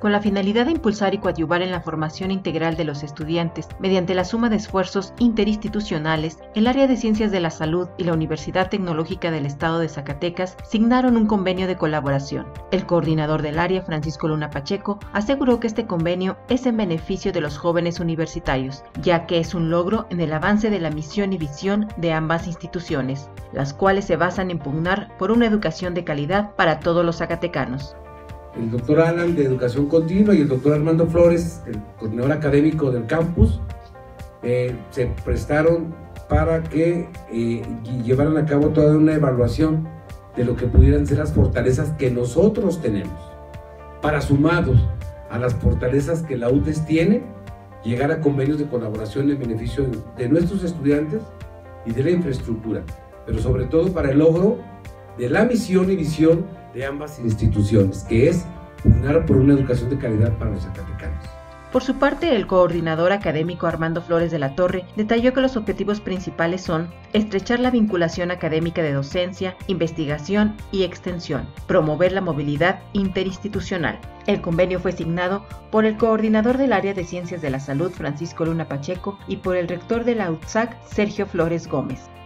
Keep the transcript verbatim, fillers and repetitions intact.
Con la finalidad de impulsar y coadyuvar en la formación integral de los estudiantes mediante la suma de esfuerzos interinstitucionales, el Área de Ciencias de la Salud y la Universidad Tecnológica del Estado de Zacatecas signaron un convenio de colaboración. El coordinador del área, Francisco Luna Pacheco, aseguró que este convenio es en beneficio de los jóvenes universitarios, ya que es un logro en el avance de la misión y visión de ambas instituciones, las cuales se basan en pugnar por una educación de calidad para todos los zacatecanos. El doctor Alan de Educación Continua y el doctor Armando Flores, el coordinador académico del campus, eh, se prestaron para que eh, llevaran a cabo toda una evaluación de lo que pudieran ser las fortalezas que nosotros tenemos, para sumados a las fortalezas que la U T E S tiene, llegar a convenios de colaboración en beneficio de nuestros estudiantes y de la infraestructura, pero sobre todo para el logro de la misión y visión de ambas instituciones, que es pugnar por una educación de calidad para los zacatecanos. Por su parte, el coordinador académico Armando Flores de la Torre detalló que los objetivos principales son estrechar la vinculación académica de docencia, investigación y extensión, promover la movilidad interinstitucional. El convenio fue signado por el coordinador del Área de Ciencias de la Salud, Francisco Luna Pacheco, y por el rector de la U T S A C, Sergio Flores Gómez.